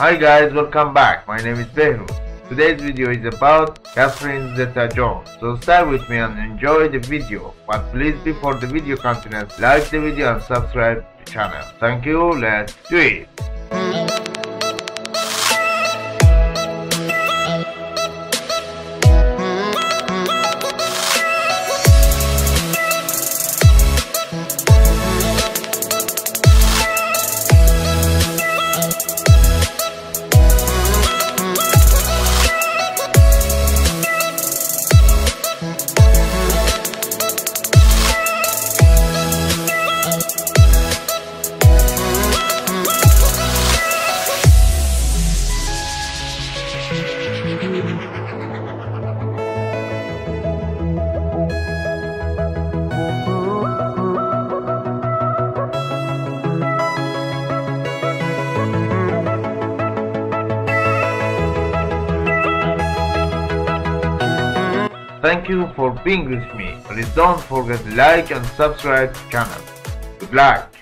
Hi guys, welcome back. My name is Behrooz. Today's video is about Catherine Zeta-Jones. So stay with me and enjoy the video. But please, before the video continues, like the video and subscribe to the channel. Thank you. Let's do it. Thank you for being with me. Please don't forget to like and subscribe to the channel. Good luck.